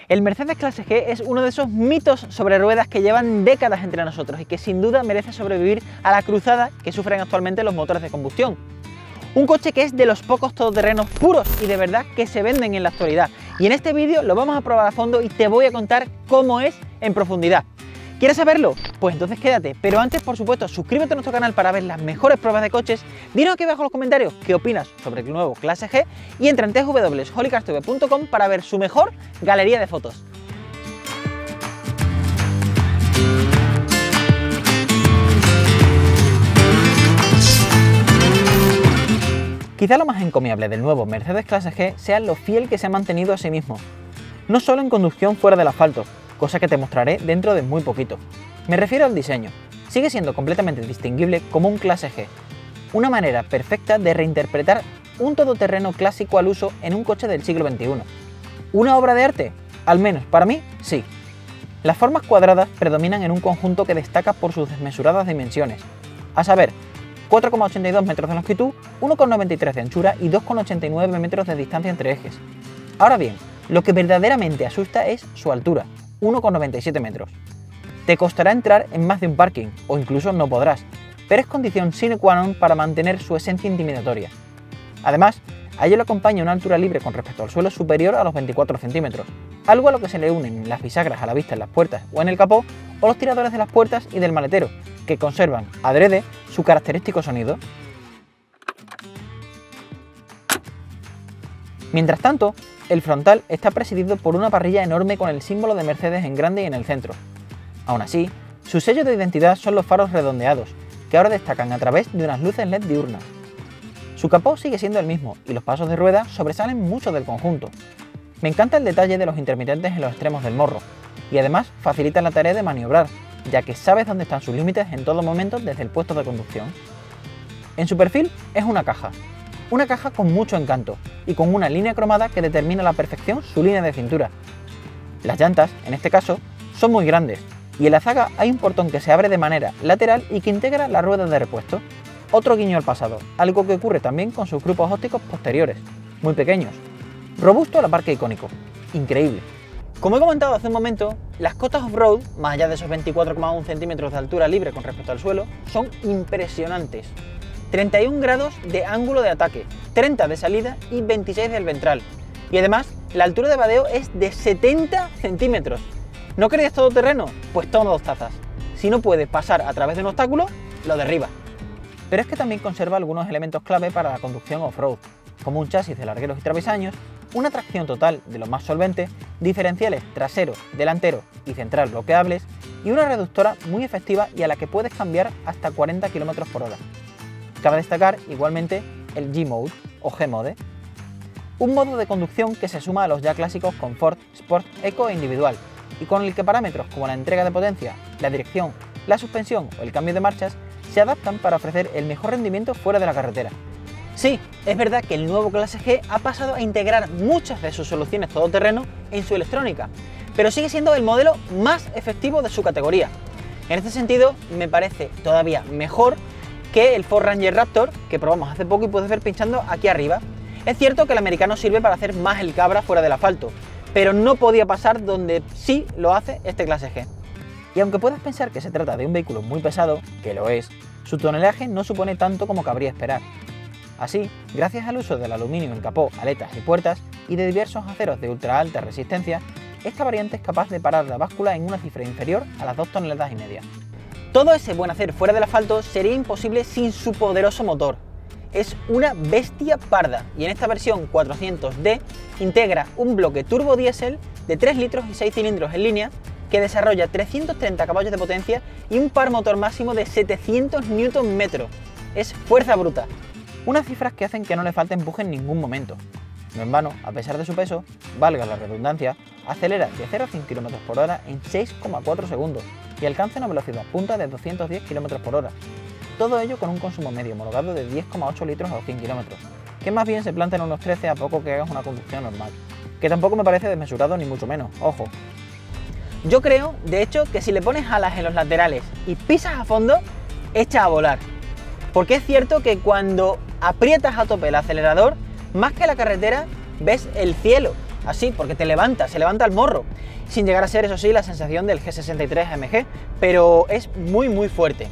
El Mercedes Clase G es uno de esos mitos sobre ruedas que llevan décadas entre nosotros y que sin duda merece sobrevivir a la cruzada que sufren actualmente los motores de combustión. Un coche que es de los pocos todoterrenos puros y de verdad que se venden en la actualidad. Y en este vídeo lo vamos a probar a fondo y te voy a contar cómo es en profundidad. ¿Quieres saberlo? Pues entonces quédate, pero antes por supuesto suscríbete a nuestro canal para ver las mejores pruebas de coches, dinos aquí abajo en los comentarios qué opinas sobre el nuevo Clase G y entra en www.holycarstv.com para ver su mejor galería de fotos. Quizá lo más encomiable del nuevo Mercedes Clase G sea lo fiel que se ha mantenido a sí mismo, no solo en conducción fuera del asfalto, cosa que te mostraré dentro de muy poquito. Me refiero al diseño. Sigue siendo completamente distinguible como un Clase G, una manera perfecta de reinterpretar un todoterreno clásico al uso en un coche del siglo XXI. ¿Una obra de arte? Al menos para mí, sí. Las formas cuadradas predominan en un conjunto que destaca por sus desmesuradas dimensiones, a saber, 4,82 metros de longitud, 1,93 de anchura y 2,89 metros de distancia entre ejes. Ahora bien, lo que verdaderamente asusta es su altura, 1,97 metros. Te costará entrar en más de un parking, o incluso no podrás, pero es condición sine qua non para mantener su esencia intimidatoria. Además, a ello le acompaña una altura libre con respecto al suelo superior a los 24 centímetros, algo a lo que se le unen las bisagras a la vista en las puertas o en el capó, o los tiradores de las puertas y del maletero, que conservan, adrede, su característico sonido. Mientras tanto, el frontal está presidido por una parrilla enorme con el símbolo de Mercedes en grande y en el centro. Aún así, su sello de identidad son los faros redondeados, que ahora destacan a través de unas luces LED diurnas. Su capó sigue siendo el mismo y los pasos de rueda sobresalen mucho del conjunto. Me encanta el detalle de los intermitentes en los extremos del morro, y además facilitan la tarea de maniobrar, ya que sabes dónde están sus límites en todo momento desde el puesto de conducción. En su perfil es una caja con mucho encanto y con una línea cromada que determina a la perfección su línea de cintura. Las llantas, en este caso, son muy grandes y en la zaga hay un portón que se abre de manera lateral y que integra la rueda de repuesto. Otro guiño al pasado, algo que ocurre también con sus grupos ópticos posteriores, muy pequeños. Robusto a la par que icónico. Increíble. Como he comentado hace un momento, las cotas off-road, más allá de esos 24,1 centímetros de altura libre con respecto al suelo, son impresionantes. 31 grados de ángulo de ataque, 30 de salida y 26 del ventral. Y además, la altura de vadeo es de 70 centímetros. ¿No querías todoterreno? Pues toma 2 tazas. Si no puedes pasar a través de un obstáculo, lo derriba. Pero es que también conserva algunos elementos clave para la conducción off-road, como un chasis de largueros y travesaños, una tracción total de lo más solvente, diferenciales trasero, delantero y central bloqueables y una reductora muy efectiva y a la que puedes cambiar hasta 40 km por hora. Cabe destacar igualmente el G-Mode o G-Mode, un modo de conducción que se suma a los ya clásicos Comfort, Sport, Eco e Individual y con el que parámetros como la entrega de potencia, la dirección, la suspensión o el cambio de marchas se adaptan para ofrecer el mejor rendimiento fuera de la carretera. Sí, es verdad que el nuevo Clase G ha pasado a integrar muchas de sus soluciones todoterreno en su electrónica, pero sigue siendo el modelo más efectivo de su categoría. En este sentido, me parece todavía mejor que el Ford Ranger Raptor, que probamos hace poco y puedes ver pinchando aquí arriba. Es cierto que el americano sirve para hacer más el cabra fuera del asfalto, pero no podía pasar donde sí lo hace este Clase G. Y aunque puedas pensar que se trata de un vehículo muy pesado, que lo es, su tonelaje no supone tanto como cabría esperar. Así, gracias al uso del aluminio en capó, aletas y puertas y de diversos aceros de ultra alta resistencia, esta variante es capaz de parar la báscula en una cifra inferior a las 2,5 toneladas. Todo ese buen hacer fuera del asfalto sería imposible sin su poderoso motor. Es una bestia parda y en esta versión 400D integra un bloque turbo diésel de 3 litros y 6 cilindros en línea que desarrolla 330 caballos de potencia y un par motor máximo de 700 Nm. Es fuerza bruta. Unas cifras que hacen que no le falte empuje en ningún momento. No en vano, a pesar de su peso, valga la redundancia, acelera de 0 a 100 km por hora en 6,4 segundos y alcanza una velocidad punta de 210 km por hora. Todo ello con un consumo medio homologado de 10,8 litros a los 100 km, que más bien se planta en unos 13 a poco que hagas una conducción normal, que tampoco me parece desmesurado ni mucho menos, ojo. Yo creo, de hecho, que si le pones alas en los laterales y pisas a fondo, echa a volar. Porque es cierto que cuando aprietas a tope el acelerador, más que la carretera, ves el cielo. así, porque te levanta, se levanta el morro, sin llegar a ser, eso sí, la sensación del G63 AMG, pero es muy muy fuerte.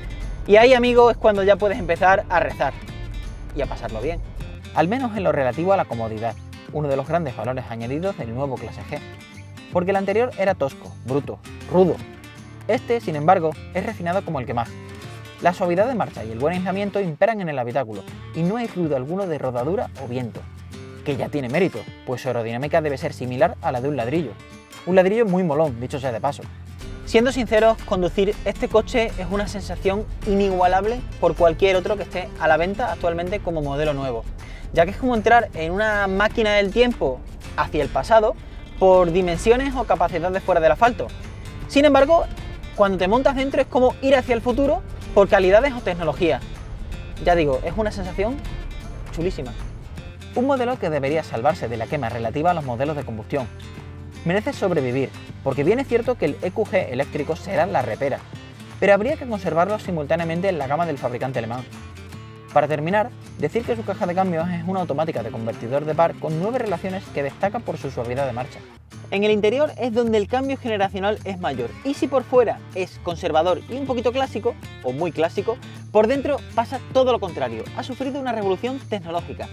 Y ahí, amigo, es cuando ya puedes empezar a rezar y a pasarlo bien. Al menos en lo relativo a la comodidad, uno de los grandes valores añadidos del nuevo Clase G. Porque el anterior era tosco, bruto, rudo. Este, sin embargo, es refinado como el que más. La suavidad de marcha y el buen aislamiento imperan en el habitáculo, y no hay ruido alguno de rodadura o viento. Que ya tiene mérito, pues su aerodinámica debe ser similar a la de un ladrillo. Un ladrillo muy molón, dicho sea de paso. Siendo sinceros, conducir este coche es una sensación inigualable por cualquier otro que esté a la venta actualmente como modelo nuevo, ya que es como entrar en una máquina del tiempo hacia el pasado por dimensiones o capacidad de fuera del asfalto. Sin embargo, cuando te montas dentro es como ir hacia el futuro por calidades o tecnología. Ya digo, es una sensación chulísima. Un modelo que debería salvarse de la quema relativa a los modelos de combustión. Merece sobrevivir, porque bien es cierto que el EQG eléctrico será la repera, pero habría que conservarlo simultáneamente en la gama del fabricante alemán. Para terminar, decir que su caja de cambios es una automática de convertidor de par con 9 relaciones que destaca por su suavidad de marcha. En el interior es donde el cambio generacional es mayor, y si por fuera es conservador y un poquito clásico, o muy clásico, por dentro pasa todo lo contrario, ha sufrido una revolución tecnológica.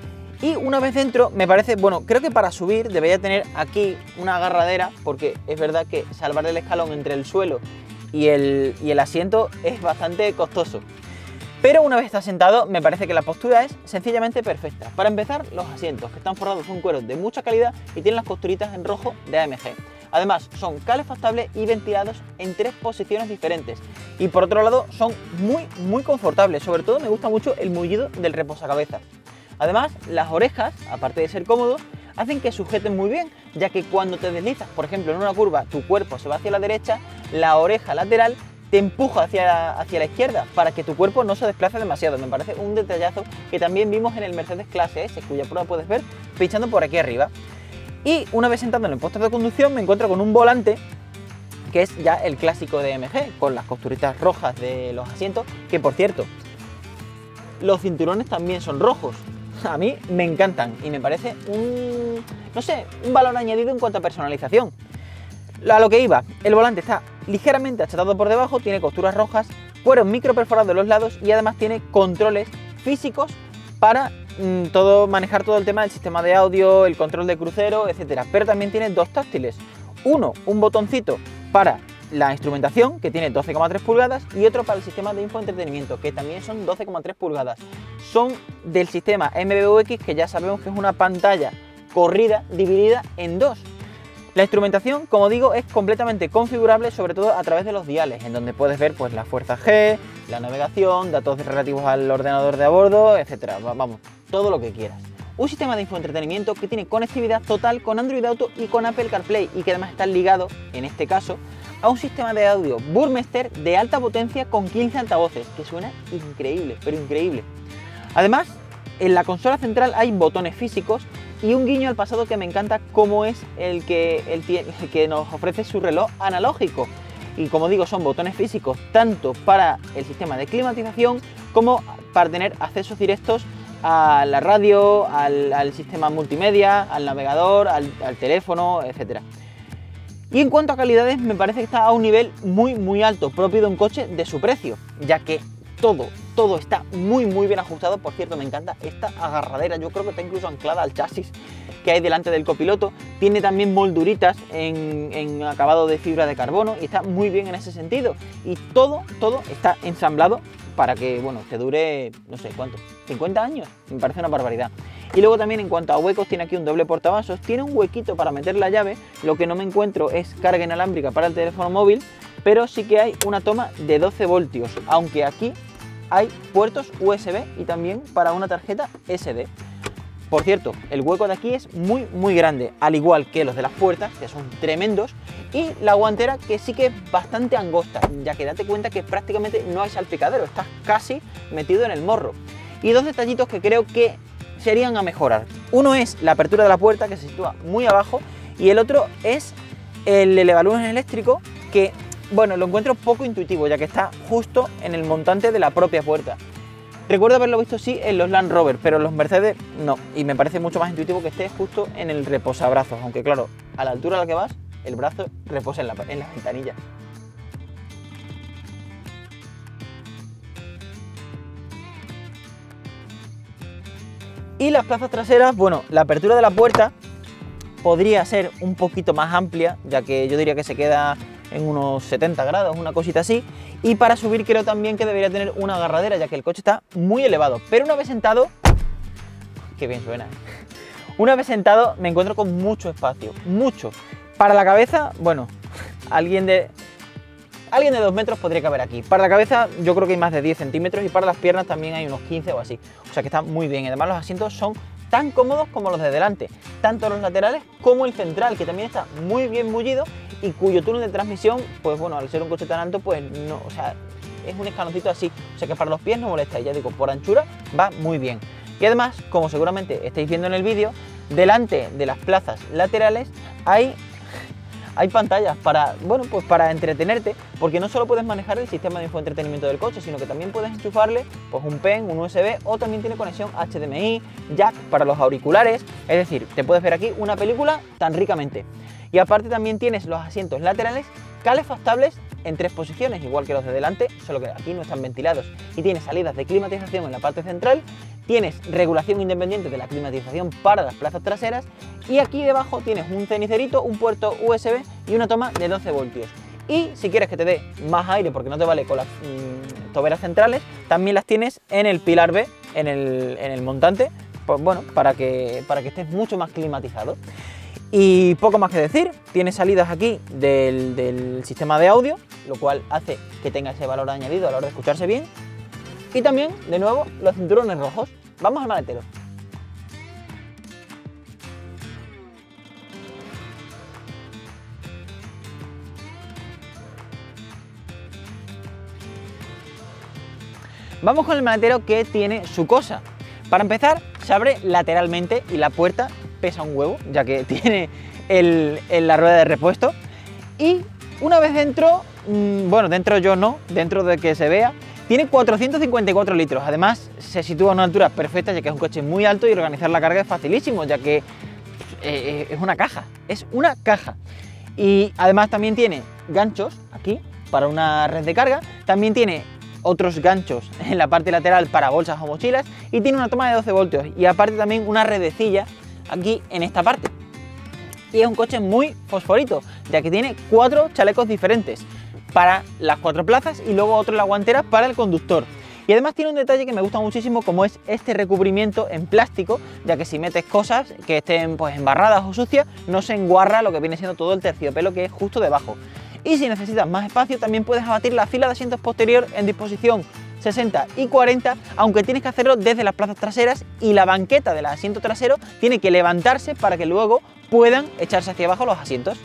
Y una vez dentro, me parece, bueno, creo que para subir debería tener aquí una agarradera, porque es verdad que salvar el escalón entre el suelo y el asiento es bastante costoso. Pero una vez está sentado, me parece que la postura es sencillamente perfecta. Para empezar, los asientos, que están forrados con cuero de mucha calidad y tienen las costuritas en rojo de AMG. Además, son calefactables y ventilados en 3 posiciones diferentes. Y por otro lado, son muy confortables. Sobre todo me gusta mucho el mullido del reposacabezas. Además, las orejas, aparte de ser cómodos, hacen que sujeten muy bien, ya que cuando te deslizas, por ejemplo, en una curva, tu cuerpo se va hacia la derecha, la oreja lateral te empuja hacia la izquierda para que tu cuerpo no se desplace demasiado. Me parece un detallazo que también vimos en el Mercedes Clase S, cuya prueba puedes ver pinchando por aquí arriba. Y una vez sentado en el puesto de conducción me encuentro con un volante que es ya el clásico de AMG, con las costuritas rojas de los asientos, que por cierto, los cinturones también son rojos. A mí me encantan y me parece un valor añadido en cuanto a personalización. A lo que iba, el volante está ligeramente achatado por debajo, tiene costuras rojas, cueros micro perforados de los lados y además tiene controles físicos para manejar todo el tema del sistema de audio, el control de crucero, etcétera. Pero también tiene 2 táctiles. Uno, un botoncito para la instrumentación, que tiene 12,3 pulgadas, y otro para el sistema de infoentretenimiento, que también son 12,3 pulgadas. Son del sistema MBUX, que ya sabemos que es una pantalla corrida dividida en 2. La instrumentación, como digo, es completamente configurable, sobre todo a través de los diales, en donde puedes ver pues la fuerza G, la navegación, datos relativos al ordenador de a bordo, etcétera. Vamos, todo lo que quieras. Un sistema de infoentretenimiento que tiene conectividad total con Android Auto y con Apple CarPlay, y que además está ligado, en este caso, a un sistema de audio Burmester de alta potencia con 15 altavoces, que suena increíble, pero increíble. Además, en la consola central hay botones físicos y un guiño al pasado que me encanta, como es el que nos ofrece su reloj analógico. Y como digo, son botones físicos tanto para el sistema de climatización como para tener accesos directos a la radio, al sistema multimedia, al navegador, al teléfono, etcétera. Y en cuanto a calidades, me parece que está a un nivel muy alto, propio de un coche de su precio, ya que todo está muy bien ajustado. Por cierto, me encanta esta agarradera, yo creo que está incluso anclada al chasis que hay delante del copiloto. Tiene también molduritas en acabado de fibra de carbono y está muy bien en ese sentido. Y todo está ensamblado para que, bueno, te dure, no sé cuánto, 50 años, me parece una barbaridad. Y luego también en cuanto a huecos, tiene aquí un doble portavasos, tiene un huequito para meter la llave. Lo que no me encuentro es carga inalámbrica para el teléfono móvil, pero sí que hay una toma de 12 voltios, aunque aquí hay puertos USB y también para una tarjeta SD. Por cierto, el hueco de aquí es muy grande, al igual que los de las puertas, que son tremendos, y la guantera, que sí que es bastante angosta, ya que date cuenta que prácticamente no hay salpicadero, estás casi metido en el morro. Y 2 detallitos que creo que serían a mejorar. Uno es la apertura de la puerta, que se sitúa muy abajo, y el otro es el elevalumen eléctrico, que, bueno, lo encuentro poco intuitivo, ya que está justo en el montante de la propia puerta. Recuerdo haberlo visto sí en los Land Rover, pero en los Mercedes no. Y me parece mucho más intuitivo que esté justo en el reposabrazos, aunque claro, a la altura a la que vas, el brazo reposa en la ventanilla. Y las plazas traseras, bueno, la apertura de la puerta podría ser un poquito más amplia, ya que yo diría que se queda en unos 70 grados, una cosita así. Y para subir creo también que debería tener una agarradera, ya que el coche está muy elevado. Pero una vez sentado, qué bien suena, ¿eh? Una vez sentado me encuentro con mucho espacio, mucho. Para la cabeza, bueno, alguien de 2 metros podría caber aquí. Para la cabeza yo creo que hay más de 10 centímetros y para las piernas también hay unos 15 o así. O sea que está muy bien. Y además los asientos son tan cómodos como los de delante, tanto los laterales como el central, que también está muy bien mullido y cuyo túnel de transmisión, pues bueno, al ser un coche tan alto, pues no, o sea, es un escaloncito así, o sea que para los pies no molesta, y ya digo, por anchura va muy bien. Y además, como seguramente estáis viendo en el vídeo, delante de las plazas laterales hay pantallas para, bueno, pues para entretenerte, porque no solo puedes manejar el sistema de infoentretenimiento del coche, sino que también puedes enchufarle pues un pen, un USB, o también tiene conexión HDMI, jack para los auriculares, es decir, te puedes ver aquí una película tan ricamente. Y aparte también tienes los asientos laterales calefactables en 3 posiciones, igual que los de delante, solo que aquí no están ventilados. Y tienes salidas de climatización en la parte central, tienes regulación independiente de la climatización para las plazas traseras, y aquí debajo tienes un cenicerito, un puerto USB y una toma de 12 voltios. Y si quieres que te dé más aire, porque no te vale con las toberas centrales, también las tienes en el pilar B, en el montante, pues bueno, para que estés mucho más climatizado. Y poco más que decir, tiene salidas aquí del sistema de audio, lo cual hace que tenga ese valor añadido a la hora de escucharse bien. Y también, de nuevo, los cinturones rojos. Vamos al maletero. Vamos con el maletero, que tiene su cosa. Para empezar, se abre lateralmente y la puerta pesa un huevo, ya que tiene la rueda de repuesto. Y una vez dentro, bueno, dentro yo no, dentro de que se vea, tiene 454 litros. Además, se sitúa a una altura perfecta, ya que es un coche muy alto y organizar la carga es facilísimo, ya que es una caja, es una caja. Y además también tiene ganchos aquí para una red de carga, también tiene otros ganchos en la parte lateral para bolsas o mochilas, y tiene una toma de 12 voltios y aparte también una redecilla aquí en esta parte. Y es un coche muy fosforito, ya que tiene 4 chalecos diferentes para las 4 plazas y luego otro en la guantera para el conductor. Y además tiene un detalle que me gusta muchísimo, como es este recubrimiento en plástico, ya que si metes cosas que estén pues embarradas o sucias, no se enguarra lo que viene siendo todo el terciopelo que es justo debajo. Y si necesitas más espacio, también puedes abatir la fila de asientos posterior en disposición 60 y 40, aunque tienes que hacerlo desde las plazas traseras, y la banqueta del asiento trasero tiene que levantarse para que luego puedan echarse hacia abajo los asientos.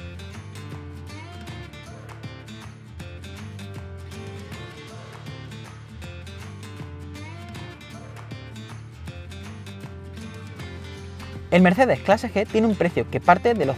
El Mercedes Clase G tiene un precio que parte de los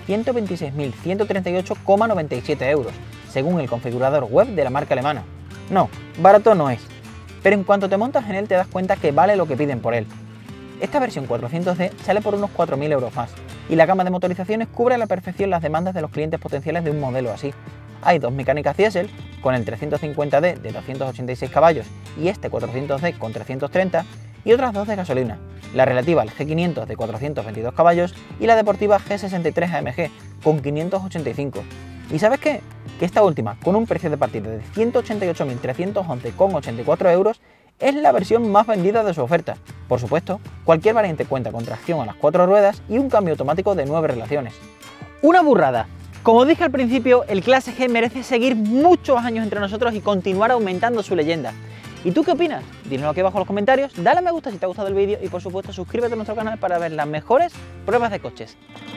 126.138,97 euros, según el configurador web de la marca alemana. No, barato no es, pero en cuanto te montas en él te das cuenta que vale lo que piden por él. Esta versión 400D sale por unos 4.000 euros más, y la gama de motorizaciones cubre a la perfección las demandas de los clientes potenciales de un modelo así. Hay 2 mecánicas diésel, con el 350D de 286 caballos y este 400D con 330, y otras 2 de gasolina, la relativa al G500 de 422 caballos y la deportiva G63 AMG con 585. ¿Y sabes qué? Que esta última, con un precio de partida de 188.311,84 euros, es la versión más vendida de su oferta. Por supuesto, cualquier variante cuenta con tracción a las 4 ruedas y un cambio automático de 9 relaciones. ¡Una burrada! Como dije al principio, el Clase G merece seguir muchos años entre nosotros y continuar aumentando su leyenda. ¿Y tú qué opinas? Dínoslo aquí abajo en los comentarios, dale a me gusta si te ha gustado el vídeo y por supuesto suscríbete a nuestro canal para ver las mejores pruebas de coches.